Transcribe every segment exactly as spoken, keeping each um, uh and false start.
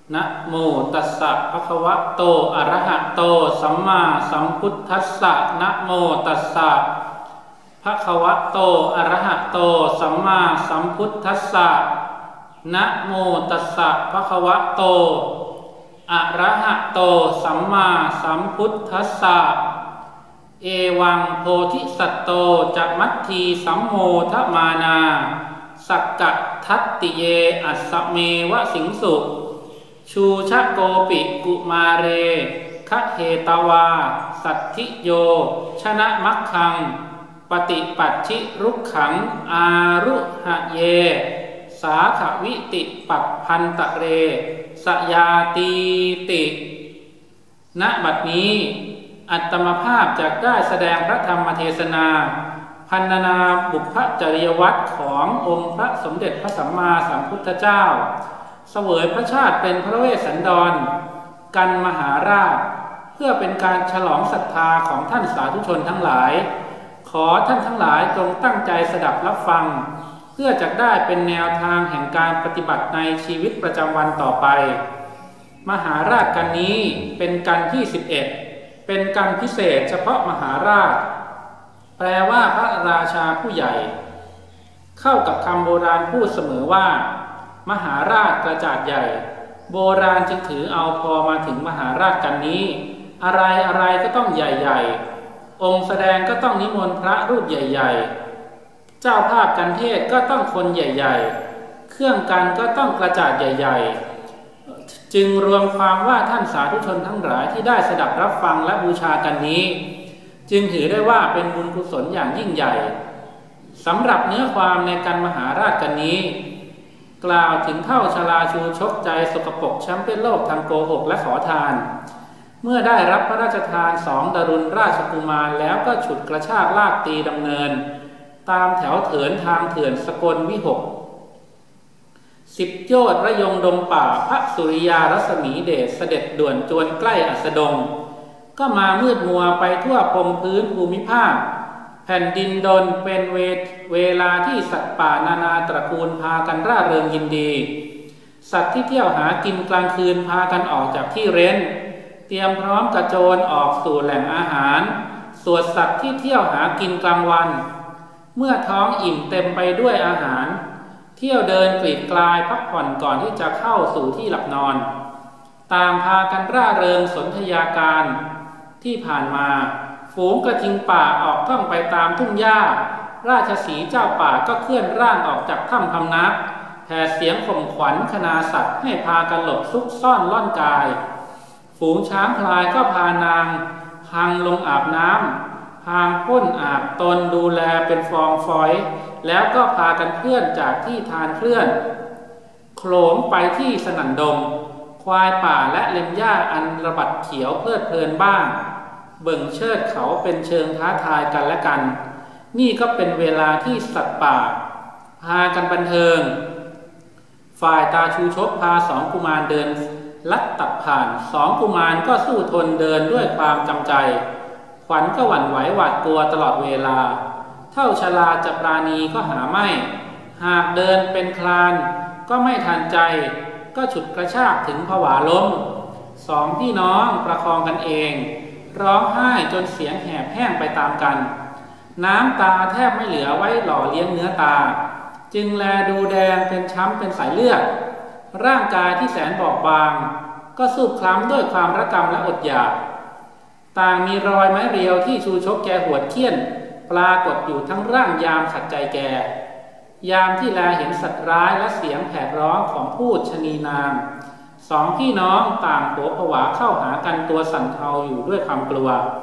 นะโมตัสสะภะคะวะโตอะระหะโตสัมมาสัมพุทธัสสะนะโมตัสสะภะคะวะโตอะระหะโตสัมมาสัมพุทธัสสะนะโมตัสสะภะคะวะโตอะระหะโตสัมมาสัมพุทธัสสะเอวังโพธิสัตโตจะมัตถีสัมโมทมานาสักกะทัตติเยอัสสะเมวะสิงสุชูชะโกปิกุมาเรคะเหตวาสัทธิโยชนะมัคคังปฏิปัชชิรุกขังอารุหะเยสาขวิติปัปพันตะเรสยาตีติณบัดนี้อัตมภาพจักได้แสดงพระธรรมเทศนาพรรณนาบุพจริยวัตรขององค์พระสมเด็จพระสัมมาสัมพุทธเจ้าเสวยพระชาติเป็นพระเวสสันดรกันมหาราชเพื่อเป็นการฉลองศรัทธาของท่านสาธุชนทั้งหลายขอท่านทั้งหลายจงตั้งใจสดับรับฟังเพื่อจะได้เป็นแนวทางแห่งการปฏิบัติในชีวิตประจำวันต่อไปมหาราชกันนี้เป็นกันที่สิบเอ็ดเป็นกันพิเศษเฉพาะมหาราชแปลว่าพระราชาผู้ใหญ่เข้ากับคำโบราณพูดเสมอว่ามหาราชกระจาดใหญ่โบราณจึงถือเอาพอมาถึงมหาราชกันนี้อะไรอะไรก็ต้องใหญ่ๆองค์แสดงก็ต้องนิมนต์พระรูปใหญ่ๆเจ้าภาพกันเทศก็ต้องคนใหญ่ๆเครื่องกันก็ต้องกระจาดใหญ่ๆจึงรวมความว่าท่านสาธุชนทั้งหลายที่ได้สดับรับฟังและบูชากันนี้จึงถือได้ว่าเป็นบุญกุศลอย่างยิ่งใหญ่สำหรับเนื้อความในกันมหาราชกันนี้กล่าวถึงเท่าชลาชูชกใจสกปรกแชมป์เป็นโลกทางโกหกและขอทานเมื่อได้รับพระราชทานสองดารุณราชกุมารแล้วก็ฉุดกระชากลากตีดำเนินตามแถวเถินทางเถื่อนสกลวิหกสิบโยชน์ระยงดงป่าพระสุริยารัศมีเดชเสด็จด่วนจวนใกล้อัสดงก็มามืดมัวไปทั่วพงพื้นภูมิภาคแผ่นดินดนเป็นเวเวลาที่สัตว์ป่านานาตระกูลพากันร่าเริงยินดีสัตว์ที่เที่ยวหากินกลางคืนพากันออกจากที่เร้นเตรียมพร้อมกระโจนออกสู่แหล่งอาหารส่วนสัตว์ที่เที่ยวหากินกลางวันเมื่อท้องอิ่มเต็มไปด้วยอาหารเที่ยวเดินกลีดกลายพักผ่อนก่อนที่จะเข้าสู่ที่หลับนอนต่างพากันร่าเริงสนธยาการที่ผ่านมาฝูงกระทิงป่าออกท่องไปตามทุ่งหญ้าราชสีห์เจ้าป่าก็เคลื่อนร่างออกจากถ้ำพำนักแผ่เสียงข่มขวัญคณาสัตว์ให้พากันหลบซุกซ่อนล่อนกายฝูงช้างพลายก็พานางพังลงอาบน้ำพางพ่นอาบตนดูแลเป็นฟองฟอยแล้วก็พากันเคลื่อนจากที่ทานเคลื่อนโขลงไปที่สนั่นดงควายป่าและเล็มหญ้าอันระบัดเขียวเพลิดเพลินบ้างเบิ่งเชิดเขาเป็นเชิงท้าทายกันและกันนี่ก็เป็นเวลาที่สัตว์ป่าพากันบันเทิงฝ่ายตาชูชกพาสองกุมารเดินลัดตัดผ่านสองกุมารก็สู้ทนเดินด้วยความจำใจขวัญก็หวั่นไหวหวาดกลัวตลอดเวลาเท่าชลาจะปราณีก็หาไม่หากเดินเป็นคลานก็ไม่ทันใจก็ฉุดกระชากถึงผวาล้มสองพี่น้องประคองกันเองร้องไห้จนเสียงแหบแห้งไปตามกันน้ำตาแทบไม่เหลือไว้หล่อเลี้ยงเนื้อตาจึงแลดูแดงเป็นช้ำเป็นสายเลือดร่างกายที่แสนบอบบางก็สูบคล้ำด้วยความระกำและอดอยากต่างมีรอยไม้เรียวที่ชูชกแกหวดเขี้ยนปรากฏอยู่ทั้งร่างยามขัดใจแกยามที่แลเห็นสัตว์ร้ายและเสียงแผดร้องของผู้ชนีนามสองพี่น้องต่างโผผวาเข้าหากันตัวสั่นเทาอยู่ด้วยความกลั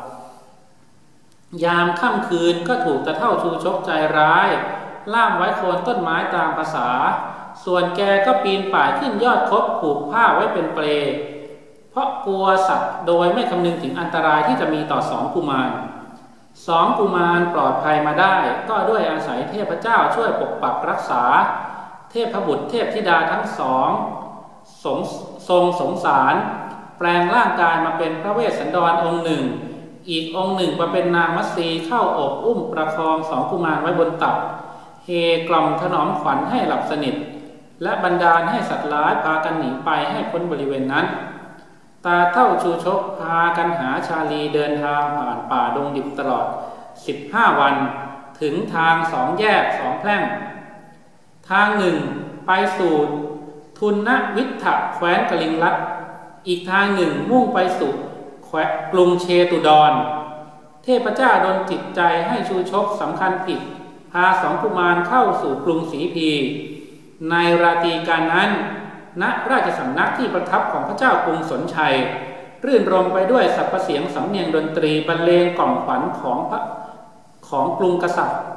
วยามค่ำคืนก็ถูกตะเท่าชูชกใจร้ายล่ามไว้โคนต้นไม้ตามภาษาส่วนแกก็ปีนป่ายขึ้นยอดคบผูกผ้าไว้เป็นเปลเพราะกลัวสัตว์โดยไม่คำนึงถึงอันตรายที่จะมีต่อสองกุมารสองกุมารปลอดภัยมาได้ก็ด้วยอาศัยเทพเจ้าช่วยปกปักรักษาเทพบุตรเทพธิดาทั้งสองสงทรงสงสารแปลงร่างกายมาเป็นพระเวสสันดรองค์หนึ่งอีกองค์หนึ่งมาเป็นนางมัตสีเข้าอกอุ้มประคองสองกุมารไว้บนตักเฮกล่อมถนอมขวัญให้หลับสนิทและบันดาลให้สัตว์ร้ายพากันหนีไปให้พ้นบริเวณนั้นตาเท่าชูชกพากันหาชาลีเดินทางผ่านป่าดงดิบตลอดสิบห้าวันถึงทางสองแยกสองแพร่งทางหนึ่งไปสู่ทุนนวิทถะแคว้นกลิงลัดอีกทางหนึ่งมุ่งไปสู่แคว้นกรุงเชตุดรเทพเจ้าดลจิตใจให้ชูชกสำคัญผิดพาสองกุมารเข้าสู่กรุงศรีพีในราตรีการนั้นณราชสำนักที่ประทับของพระเจ้ากรุงสนชัยรื่นรมไปด้วยสรรพเสียงสำเนียงดนตรีบรรเลงกล่อมขวัญของพระของกรุงกษัตริย์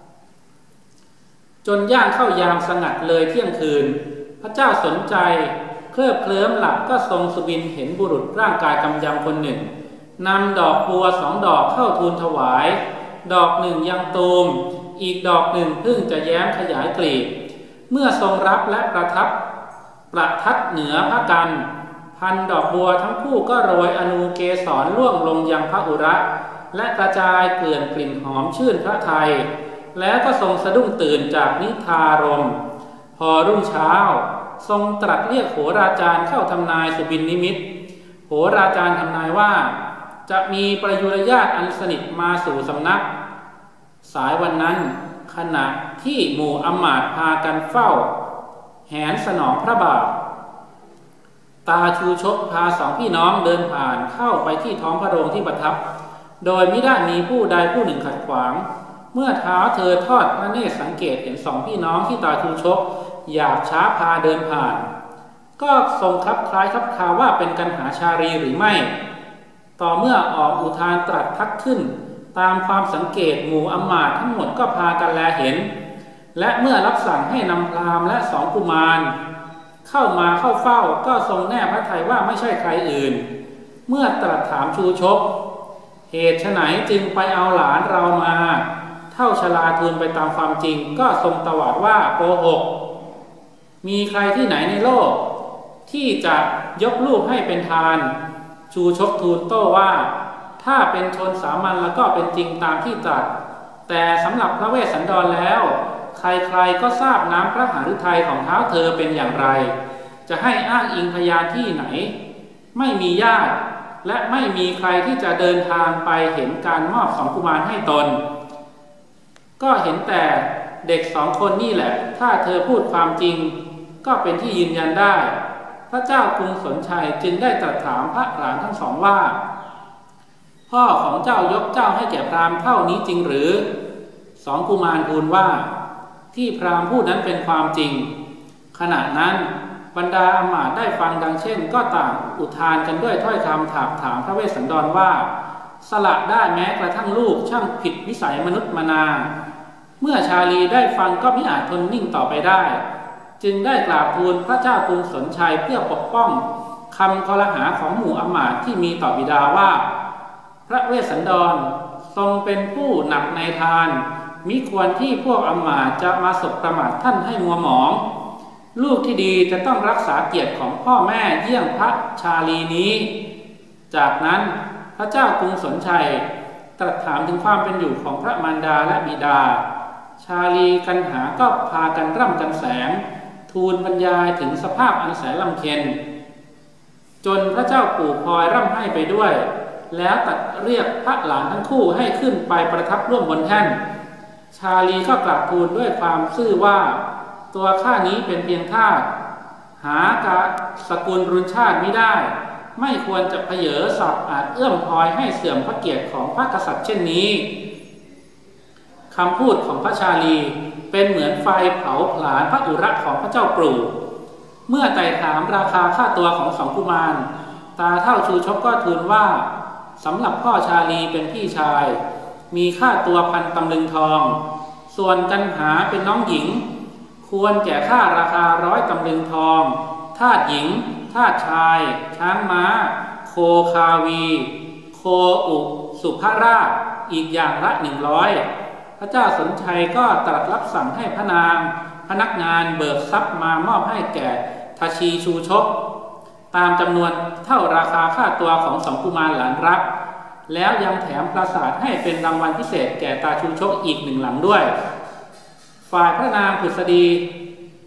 จนย่างเข้ายามสงัดเลยเที่ยงคืนพระเจ้าสนใจเคลิบเคลิ้มหลับก็ทรงสุบินเห็นบุรุษร่างกายกำยำคนหนึ่งนำดอกบัวสองดอกเข้าทูลถวายดอกหนึ่งยังตูมอีกดอกหนึ่งเพิ่งจะแย้มขยายกลีบเมื่อทรงรับและประทับประทัดเหนือพระกันพันดอกบัวทั้งคู่ก็โรยอนูเกสรล่วงลงยังพระอุระและกระจายเกลื่อนกลิ่นหอมชื่นพระทัยแล้วก็ทรงสะดุ้งตื่นจากนิทารมณ์พอรุ่งเช้าทรงตรัสเรียกโหราจารย์เข้าทำนายสุบินนิมิตโหราจารย์ทำนายว่าจะมีประยุรญาติอันสนิทมาสู่สำนักสายวันนั้นขณะที่หมู่อมาตย์พากันเฝ้าแหนสนองพระบาทตาชูชกพาสองพี่น้องเดินผ่านเข้าไปที่ท้องพระโรงที่ประทับโดยมิได้มีผู้ใดผู้หนึ่งขัดขวางเมื่อเท้าเธอทอดพระเนตรสังเกตเห็นสองพี่น้องที่ตาชูชกอยากช้าพาเดินผ่านก็ทรงคลับคล้ายคลับคาว่าเป็นกันหาชารีหรือไม่ต่อเมื่อออกอุทานตรัสทักขึ้นตามความสังเกตหมู่อมาตย์ทั้งหมดก็พากันแลเห็นและเมื่อรับสั่งให้นำพราหมณ์และสองกุมารเข้ามาเข้าเฝ้าก็ทรงแน่พระทัยว่าไม่ใช่ใครอื่นเมื่อตรัสถามชูชกเหตุไฉนจึงไปเอาหลานเรามาเท่าชลาทูลไปตามความจริงก็ทรงตวาดว่าโกหกมีใครที่ไหนในโลกที่จะยกลูกให้เป็นทานชูชกทูลโต้ว่าถ้าเป็นชนสามัญแล้วก็เป็นจริงตามที่ตรัสแต่สำหรับพระเวสสันดรแล้วใครๆก็ทราบน้ำพระหฤทัยของเท้าเธอเป็นอย่างไรจะให้อ้างอิงพยานที่ไหนไม่มีญาติและไม่มีใครที่จะเดินทางไปเห็นการมอบสองกุมารให้ตนก็เห็นแต่เด็กสองคนนี่แหละถ้าเธอพูดความจริงก็เป็นที่ยืนยันได้พระเจ้ากรุงสนชัยจึงได้ตรัสถามพระหลานทั้งสองว่าพ่อของเจ้ายกเจ้าให้แก่พราหมณ์เท่านี้จริงหรือสองกุมารทูลว่าที่พราหมณ์พูดนั้นเป็นความจริงขณะนั้นบรรดาอมาตย์ได้ฟังดังเช่นก็ต่างอุทานกันด้วยถ้อยคำถามถามพระเวสสันดรว่าสละได้แม้กระทั่งลูกช่างผิดวิสัยมนุษย์มนาเมื่อชาลีได้ฟังก็มิอาจทนนิ่งต่อไปได้จึงได้กราบทูลพระเจ้ากรุงสนชัยเพื่อปกป้องคำคอรหาของหมู่อมาตย์ที่มีต่อบิดาว่าพระเวสสันดรทรงเป็นผู้หนักในทานมิควรที่พวกอมาตย์จะมาสบประมาทท่านให้มัวหมองลูกที่ดีจะต้องรักษาเกียรติของพ่อแม่เยี่ยงพระชาลีนี้จากนั้นพระเจ้ากรุงสนชัยตรัสถามถึงความเป็นอยู่ของพระมารดาและบิดาชาลีกันหาก็พากันร่ำกันแสงทูลบรรยายถึงสภาพอันแสนลำเค็ญจนพระเจ้าปู่พลอยร่ำไห้ไปด้วยแล้วตรัสเรียกพระหลานทั้งคู่ให้ขึ้นไปประทับร่วมบนแท่นชาลีก็กราบทูลด้วยความซื่อว่าตัวข้านี้เป็นเพียงทาสหากะสกุลรุนชาติไม่ได้ไม่ควรจะเผยศัพท์อาจเอื้อมพลอยให้เสื่อมพระเกียรติของพระกษัตริย์เช่นนี้คำพูดของพระชาลีเป็นเหมือนไฟเผาผลาญพระอุระของพระเจ้าปู่เมื่อไต่ถามราคาค่าตัวของสองกุมารตาเท่าชูชกก็ทูลว่าสำหรับพ่อชาลีเป็นพี่ชายมีค่าตัวพันตำลึงทองส่วนกันหาเป็นน้องหญิงควรแก่ค่าราคาร้อยตำลึงทองทาสหญิงทาสชายช้างม้าโคคาวีโคอุสุภราชอีกอย่างละหนึ่งร้อยพระเจ้าสนชัยก็ตรัสรับสั่งให้พระนางพนักงานเบิกทรัพย์มามอบให้แก่ทชีชูชกตามจำนวนเท่าราคาค่าตัวของสองกุมารหลานรักแล้วยังแถมปราสาทให้เป็นรางวัลพิเศษแก่ตาชูชกอีกหนึ่งหลังด้วยฝ่ายพระนางผุษดีพ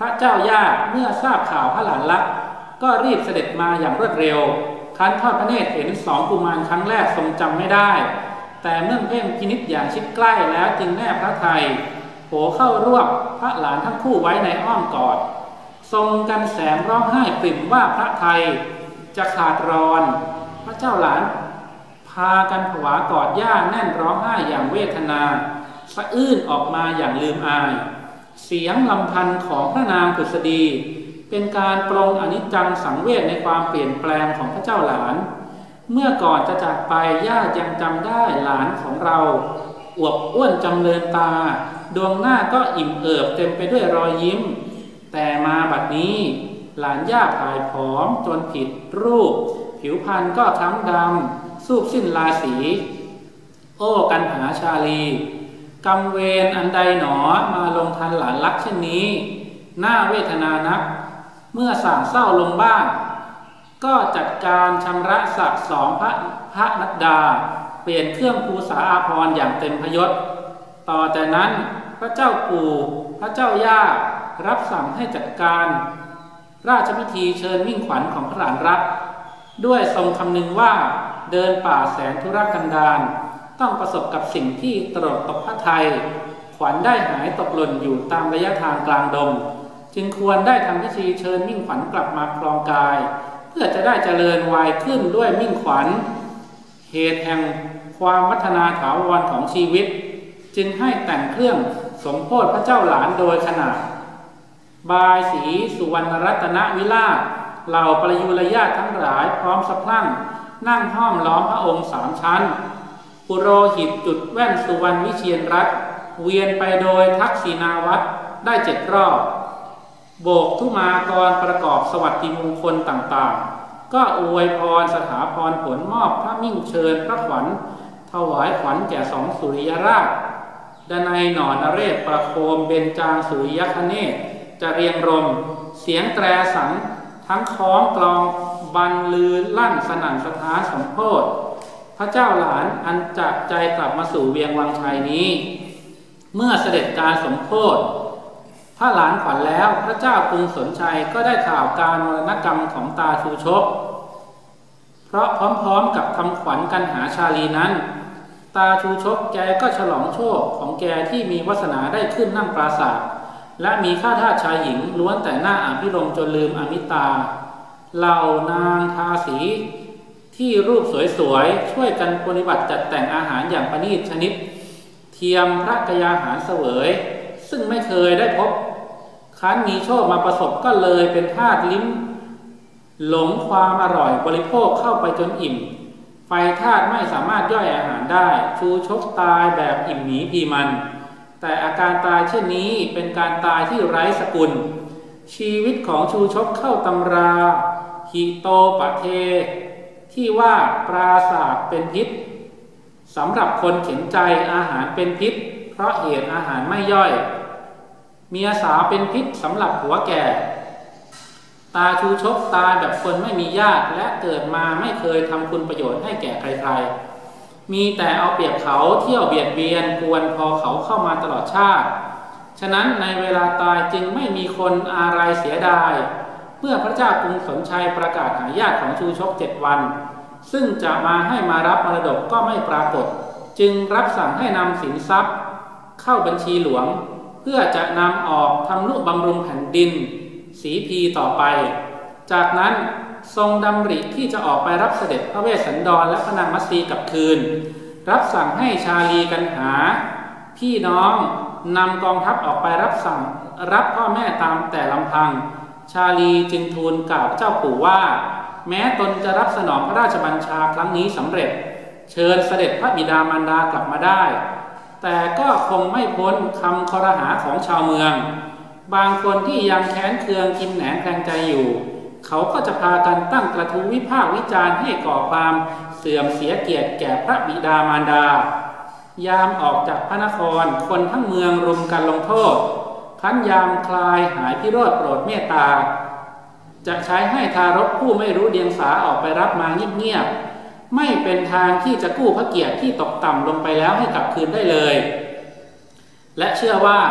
พระเจ้าย่าเมื่อทราบข่าวพระหลานรักก็รีบเสด็จมาอย่างรวดเร็วครั้นทอดพระเนตรเห็นสองกุมารครั้งแรกทรงจำไม่ได้แต่เมื่อเพ่งพินิจอย่างชิดใกล้แล้วจึงแนบพระทัยโผเข้ารวบพระหลานทั้งคู่ไว้ในอ้อมกอดทรงกันแสงร้องไห้ปริ่มว่าพระทัยจะขาดรอนพระเจ้าหลานพากันผวากอดย่าแน่นร้องไห้อย่างเวทนาสะอื้นออกมาอย่างลืมอายเสียงลำพันธ์ของพระนางผุษดีเป็นการปรงอนิจจังสังเวชในความเปลี่ยนแปลงของพระเจ้าหลานเมื่อก่อนจะจากไปย่ายังจำได้หลานของเราอวบอ้วนจำเริญตาดวงหน้าก็อิ่มเอิบเต็มไปด้วยรอยยิ้มแต่มาบัดนี้หลานย่าผายผอมจนผิดรูปผิวพรรณก็คล้ำดำสูบสิ้นราศีโอ้กันหาชาลีกรรมเวรอันใดหนอมาลงทันหลานรักเช่นนี้น่าเวทนานักเมื่อส่างเศร้าลงบ้างก็จัดการชำระสักสองพระพระนัดดาเปลี่ยนเครื่องภูษาอาภรณ์อย่างเต็มพยศต่อแต่นั้นพระเจ้าปู่พระเจ้าย่ารับสั่งให้จัดการราชพิธีเชิญมิ่งขวัญของพระหลานรักด้วยทรงคำนึงว่าเดินป่าแสนทุรกันดารต้องประสบกับสิ่งที่ตรกตกพระทัยขวัญได้หายตกหล่นอยู่ตามระยะทางกลางดงจึงควรได้ทำพิธีเชิญมิ่งขวัญกลับมาครองกายเพื่อจะได้เจริญวัยขึ้นด้วยมิ่งขวัญเหตุแห่งความวัฒนาถาวรของชีวิตจึงให้แต่งเครื่องสมโภชพระเจ้าหลานโดยขนาดบายสีสุวรรณรัตนวิราชเหล่าปรยุรญาติทั้งหลายพร้อมสะพรั่งนั่งห้อมล้อมพระองค์สามชั้นปุโรหิตจุดแว่นสุวรรณวิเชียรรัตน์เวียนไปโดยทักษิณาวัตรได้เจ็ดรอบโบกทุมากรประกอบสวัสดิมงคลต่างๆก็อวยพรสถาพรผลมอบพระมิ่งเชิญพระขวัญถวายขวัญแก่สองสุริยราชดนัยหนอนเรศประโคมเบญจางสุริยคเนศจะเรียงรมเสียงแตรสังทั้งคล้องกลองบรรลือลั่นสนั่นสถานสมโภชพระเจ้าหลานอันจากใจกลับมาสู่เวียงวังชัยนี้เมื่อเสด็จการสมโภชพระหลานขวัญแล้วพระเจ้ากรุงสนชัยก็ได้ข่าวการมรณกรรมของตาชูชกเพราะพร้อมๆกับทำขวัญกันหาชาลีนั้นตาชูชกแกก็ฉลองโชคของแกที่มีวาสนาได้ขึ้นนั่งปราสาทและมีข้าทาสชายหญิงล้วนแต่หน้าอภิรมย์จนลืมอมิตาเหล่านางทาสีที่รูปสวยๆช่วยกันปฏิบัติจัดแต่งอาหารอย่างประณีตชนิดเทียมพระกยาหารเสวยซึ่งไม่เคยได้พบครั้นมีโชคมาประสบก็เลยเป็นทาสลิ้มหลงความอร่อยบริโภคเข้าไปจนอิ่มไฟธาตุไม่สามารถย่อยอาหารได้ชูชกตายแบบอิ่มหมีพีมันแต่อาการตายเช่นนี้เป็นการตายที่ไร้สกุลชีวิตของชูชกเข้าตำราหิโตปะเทที่ว่าปราสาทเป็นพิษสำหรับคนเข็นใจอาหารเป็นพิษเพราะเหตุอาหารไม่ย่อยเมียสาวเป็นพิษสำหรับผัวแก่ตาชูชกตายแบบคนไม่มีญาติและเกิดมาไม่เคยทำคุณประโยชน์ให้แก่ใครๆมีแต่เอาเปรียบเขาเที่ยวเบียดเบียนกวนพอเขาเข้ามาตลอดชาติฉะนั้นในเวลาตายจึงไม่มีคนอะไรเสียดายเมื่อพระเจ้ากรุงสนชัยประกาศหาญาติของชูชกเจ็ดวันซึ่งจะมาให้มารับมรดกก็ไม่ปรากฏจึงรับสั่งให้นำสินทรัพย์เข้าบัญชีหลวงเพื่อจะนำออกทำนุบำรุงแผ่นดินศรีพีต่อไปจากนั้นทรงดำริที่จะออกไปรับเสด็จพระเวสสันดรและพระนางมัตสีกลับคืนรับสั่งให้ชาลีกันหาพี่น้องนำกองทัพออกไปรับสั่งรับพ่อแม่ตามแต่ลำพังชาลีจึงทูลกล่าวเจ้าปู่ว่าแม้ตนจะรับสนองพระราชบัญชาครั้งนี้สำเร็จเชิญเสด็จพระบิดามารดากลับมาได้แต่ก็คงไม่พ้นคำคอรหาของชาวเมืองบางคนที่ยังแค้นเคืองกินแหนงแคลงใจอยู่เขาก็จะพากันตั้งกระทู้วิพากษ์วิจารณ์ให้ก่อความเสื่อมเสียเกียรติแก่พระบิดามารดายามออกจากพระนครคนทั้งเมืองรุมกันลงโทษครั้นยามคลายหายพิโรธโปรดเมตตาจะใช้ให้ทารกผู้ไม่รู้เดียงสาออกไปรับมาเงียบๆไม่เป็นทางที่จะกู้พระเกียรติที่ตกต่ำลงไปแล้วให้กลับคืนได้เลยและเชื่อว่าพ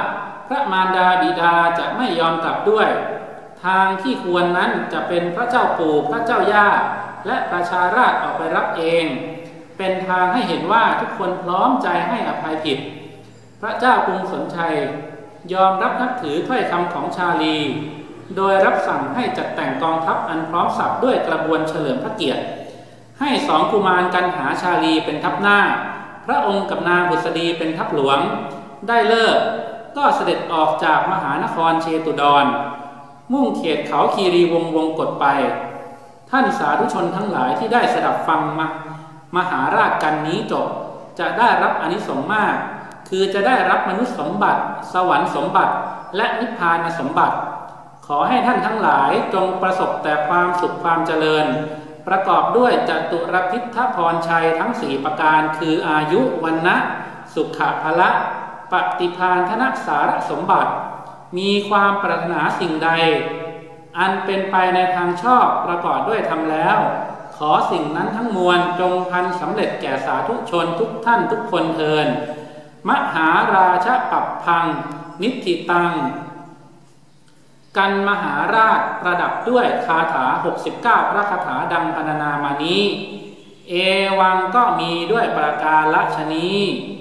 ระมารดาบิดาจะไม่ยอมกลับด้วยทางที่ควรนั้นจะเป็นพระเจ้าปู่พระเจ้าย่าและประชาราษฎร์ออกไปรับเองเป็นทางให้เห็นว่าทุกคนพร้อมใจให้อภัยผิดพระเจ้ากรุงสนชัยยอมรับนับถือถ้อยคำของชาลีโดยรับสั่งให้จัดแต่งกองทัพอันพร้อมสับด้วยกระบวนเฉลิมพระเกียรติให้สองกุมารกันหาชาลีเป็นทัพหน้าพระองค์กับนางบุษดีเป็นทัพหลวงได้เลิกก็เสด็จออกจากมหานครเชตุดรมุ่งเขตเขาคีรีวงศ์วงกฏไปท่านสาธุชนทั้งหลายที่ได้สดับฟังมามหาราชกันนี้จบจะได้รับอานิสงส์มากคือจะได้รับมนุษย์สมบัติสวรรค์สมบัติและนิพพานสมบัติขอให้ท่านทั้งหลายจงประสบแต่ความสุขความเจริญประกอบด้วยจตุรพิทธพรชัยทั้งสี่ประการคืออายุวันนะสุขภละปฏิภาณธนสารสมบัติมีความปรารถนาสิ่งใดอันเป็นไปในทางชอบประกอบด้วยธรรมแล้วขอสิ่งนั้นทั้งมวลจงพันสำเร็จแก่สาธุชนทุกท่านทุกคนเทินมหาราชปัปพังนิทธิตังกันมหาราชประดับด้วยคาถาหกสิบเก้าพระคาถาดังพรรณนามานี้เอวังก็มีด้วยประการละชนี้